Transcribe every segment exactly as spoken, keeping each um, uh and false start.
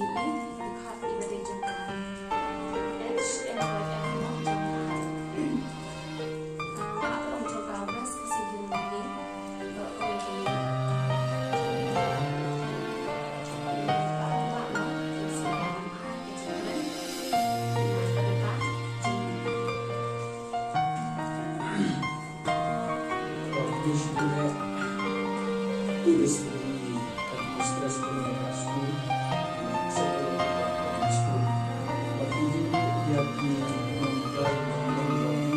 dekat ibadah jemaah H M F jemaah apa untuk kabras kesini lagi untuk kami tulis di administrasi pendidikan sekolah sekolah sekolah bagi dia di mulai menjadi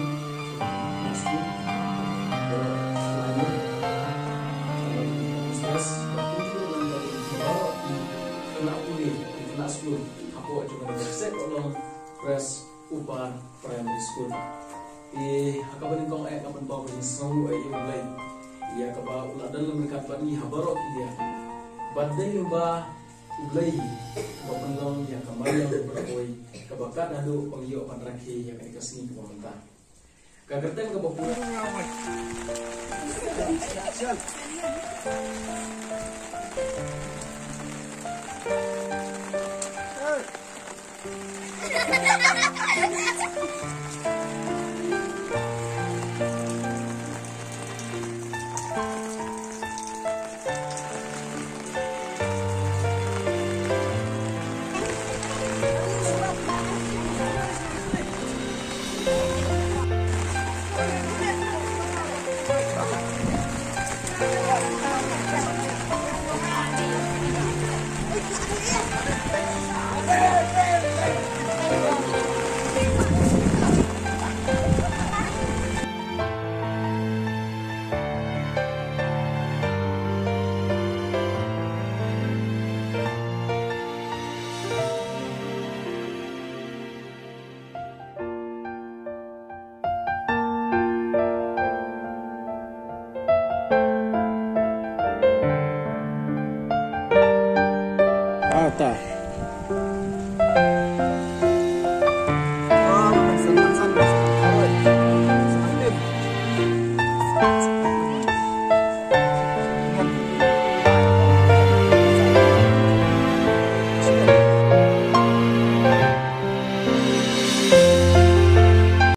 sekolah lainnya administrasi bagi menjadi bawa di kena kuliah di kena sekolah apa juga berset oleh pres upah primary school eh akaban kong eh kapan bawa seru eh mulai ia kaba ulah dalam dekat bani habarok dia badai ba ulai ba penlong dia kembali yang berkoi kebakat adu pengio panraki yang kan kasih ke pemerintah kagerten ke bapu Ah, tá.